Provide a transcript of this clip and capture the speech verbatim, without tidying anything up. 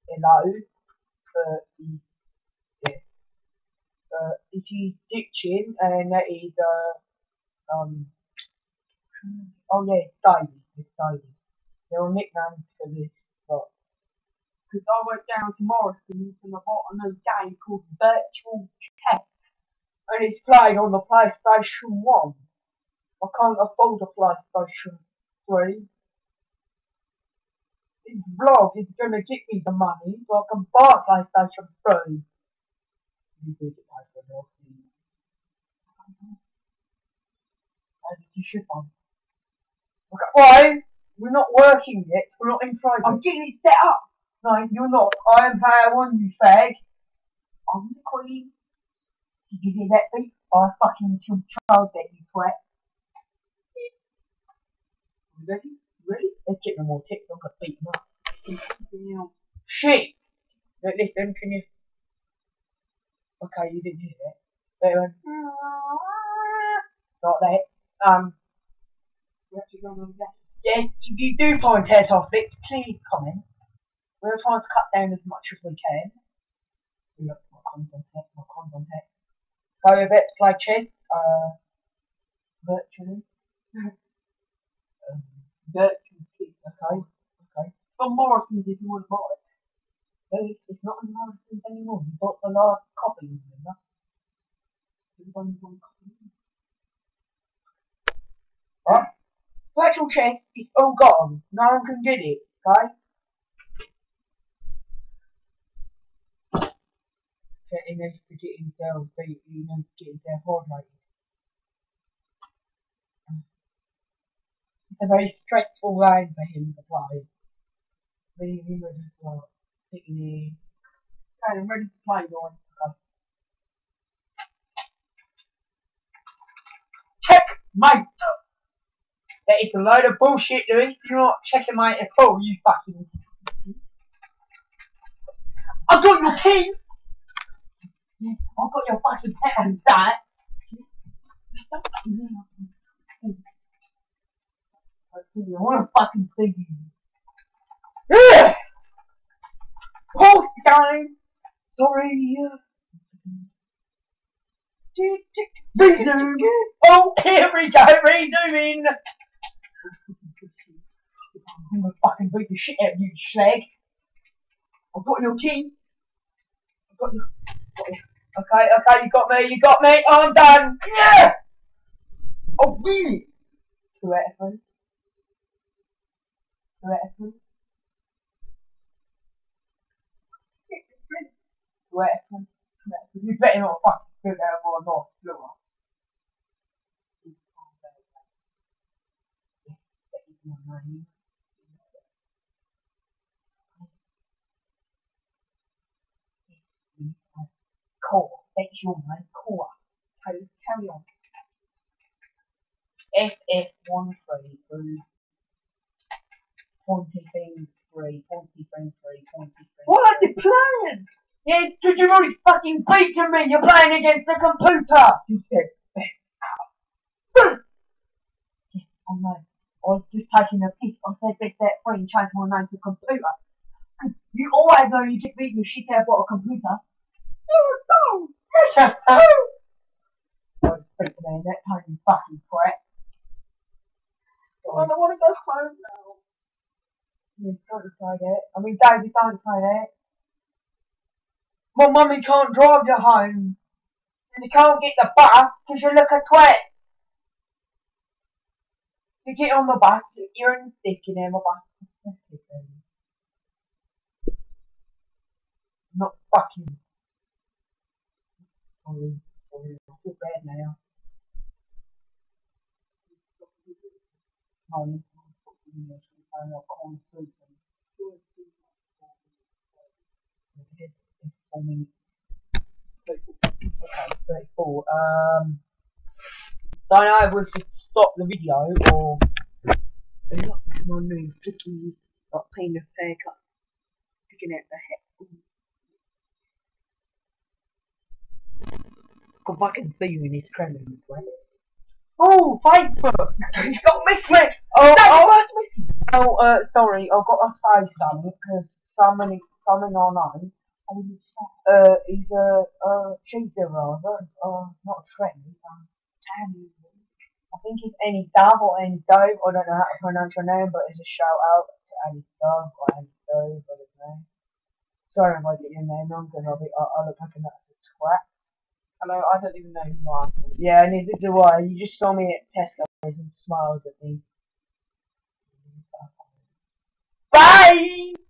hello, but he's, yeah. Uh, this is Ditching, and that is, uh, um, oh yeah, it's Davey, it's Davey. There are nicknames for this, but, because I went down to Morrison's and I bought a new game called Virtual Tech, and it's played on the PlayStation one. I can't afford a PlayStation three. This vlog is going to get me the money so I can buy a PlayStation three. You did it, my friend. How did you ship on? Okay, why? We're not working yet. We're not in progress. I'm getting it set up. No, you're not. I am power one, you fag. I'm the queen. Did you hear that beat? I fucking controlled that, you twat. You ready? You ready? Let's get no more tips. I'm gonna beat them up. Shit! Look, listen, can you? Okay, you didn't hear that. There went. Like that. Um. We actually going on that. Yeah, if you do find hair topics, please comment. We're trying to cut down as much as we can. Look, my content, my content. So we're about to play chess, uh, virtually. um, virtually, okay, okay. From Morrison's if you want to buy it. No, it's not in Morrison's anymore. You bought the last copy, remember? There's only one copy. Right? Virtual chess is all gone. No one can get it, okay? He needs to get himself beat, he needs to get himself hydrated. It's a very stressful game for him to play. Me and him are just like sitting here. Okay, I'm ready to play, guys. Okay. Checkmate! That is a load of bullshit, Lewis. You're not checkmate at all, you fucking. I got your king! Yeah, I've got your fucking pet on that. I want to fucking see you. Yeah! Horse game! Sorry. Rezoom! Oh, here we go, rezooming! I'm gonna fucking beat the shit out of you, slag. I've got your key. I've got your. Got you. Okay, okay, you got me, you got me, I'm done! Yeah! Oh, really? Two out of three. Two out of three. Two out of three. Two out of three. You better not fucking do that or not, do I? That is my name. Core. That's your name. Core. Okay, carry on. F F one three two. Pointy thing three. Pointy thing three. Pointy thing. What are you playing? Yeah, because you've already fucking beaten me. You're playing against the computer. You said best out. Yeah, I know. I was just taking a piss. I said best out three and changed my name to computer. Because you always know you get beaten the shit out of a computer. Oh, no! Yes, I do! I was speaking in that tiny fucking crap. I don't want to go home now. Yeah, don't say that. I mean, David, don't say that. My mummy can't drive you home. And you can't get the bus because you look a twat. You get on the bus, you're in the stick in there, my bus. Not fucking. Sorry, sorry, I feel bad now. No, I'm not calling through them. Four minutes. Okay, thirty-four. Um, don't know if we should stop the video or not my new flicky, like penis haircut, picking out the head. I fucking see you in this trailer this way. Oh, Facebook! You got me switched! Oh, oh, oh, uh, sorry, I've got to say something because somebody, something or nine. Uh, he's a uh, cheater rather, uh, not a friend. Um, I think it's any Dove or any Dove. I don't know how to pronounce your name, but it's a shout out to any Dove or any Dove. I don't know. Sorry if I get your name wrong, because I'll be I, I look like an absolute twat. Hello, I don't even know who you are. Yeah, neither do I. You just saw me at Tesco's and smiled at me. Bye!